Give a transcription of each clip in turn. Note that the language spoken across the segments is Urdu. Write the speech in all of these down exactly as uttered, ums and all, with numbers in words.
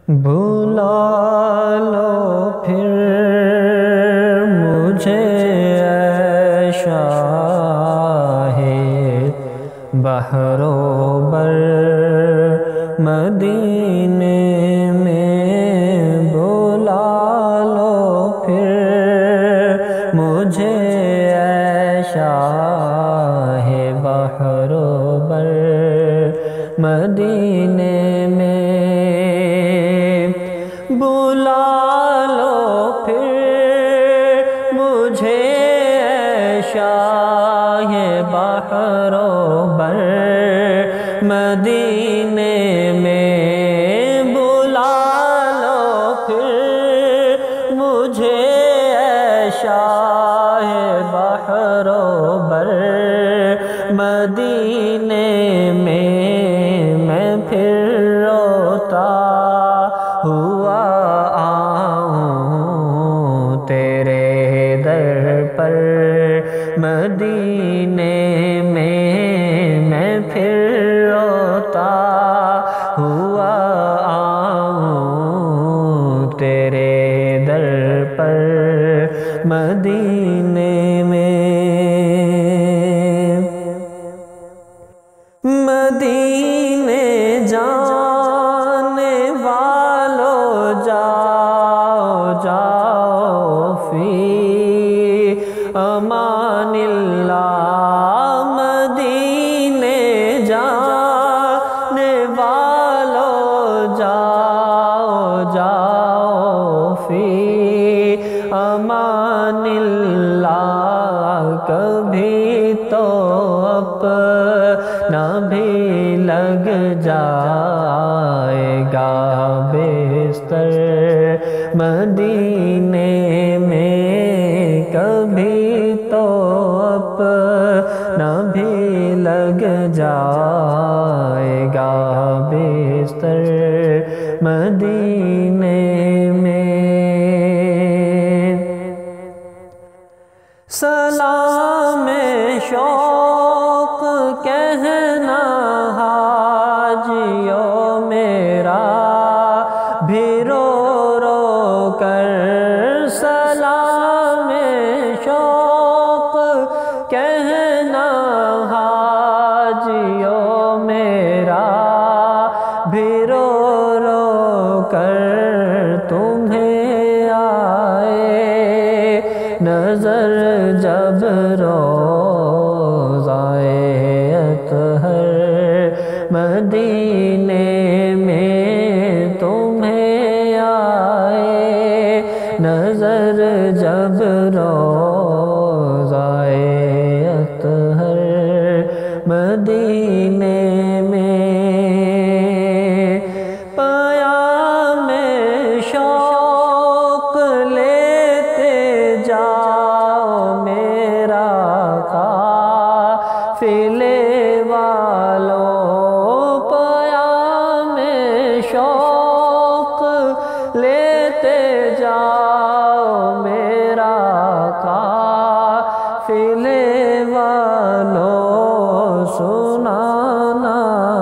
بلا لو پھر مجھے اے شاہ بحر و بر مدینے میں، بلا لو پھر مجھے اے شاہ بحر و بر مدینے میں، بلا لو پھر مجھے اے شاہ بحر و بر مدینے میں، بلا لو پھر مجھے اے شاہ بحر و بر مدینے میں، میں پھر روتا ہوا آؤں تیرے در پر مدینے میں، میں پھر روتا ہوا آؤں تیرے در پر مدینے میں، مدینے جانے والو جاؤ جاؤ فی امان اللہ، مدینے جانے والو جاؤ جاؤ فی امان اللہ، کبھی تو اپنا بھی لگ جائے گا بستر مدینے میں، کبھی تو اپنا بھی لگ جائے گا بستر مدینے میں، سلام شوق کہنا حاجیوں میرا بھی رو رو کر، سلام شوق کہنا حاجیوں میرا بھی رو رو کر، تمہیں آئے نظر جب روضائے اطہر مدینے میں، تمہیں آئے نظر جب روضائے اطہر مدینے میں، پیام شوق لیتے جاؤ میرا قافلے والوں، پیام شوق لیتے جاؤ میرا قافلے والوں، سنانا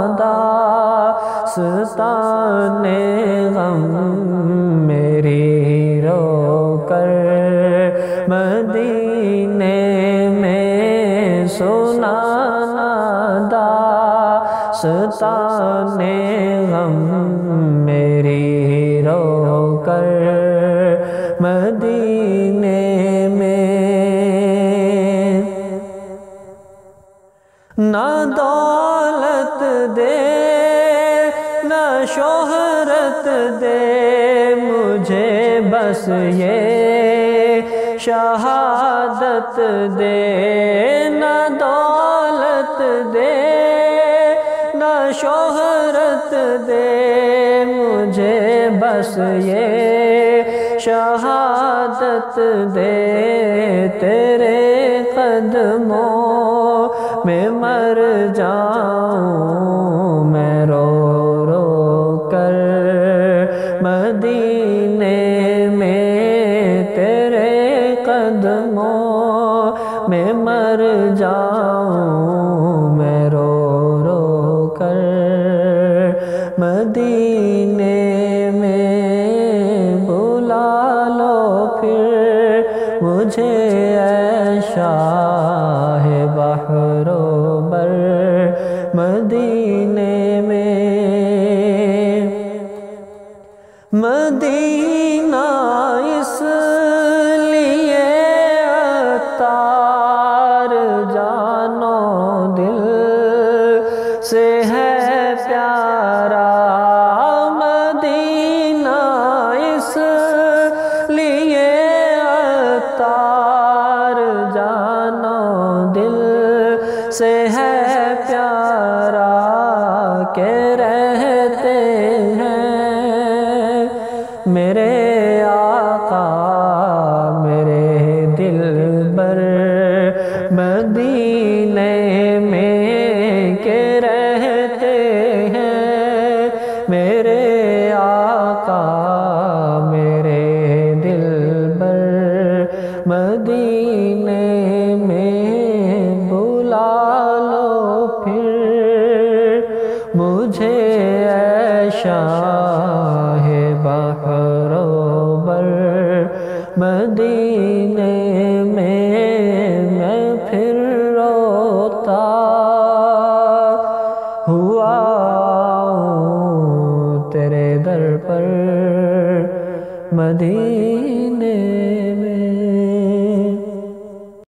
داستان غم میری رو کر مدینے میں، سنانا داستان غم میری رو کر مدینے میں، نہ دولت دے نہ شہرت دے مجھے، بس یہ شہادت دے، نہ دولت دے نہ شہرت دے مجھے، بس یہ شہادت دے، تیرے قدموں میں مر جاؤں میں رو رو کر مدینے میں، تیرے قدموں میں مر جاؤں میں رو رو کر مدینے میں۔ شاہ بحر و بر مدینے میں، مدینہ اس لیے عطار جانو دل سے ہے پیارا، مدینہ اس لیے عطار جانو دل سے ہے پیارا، کہ رہتے ہیں میرے آقا میرے دل بر مدینے میں، کہ رہتے ہیں میرے آقا میرے دل بر مدینے میں، بلا لو پھر مجھے اے شاہ بحر و بر مدینے میں، میں پھر روتا ہوا ہوں تیرے در پر مدینے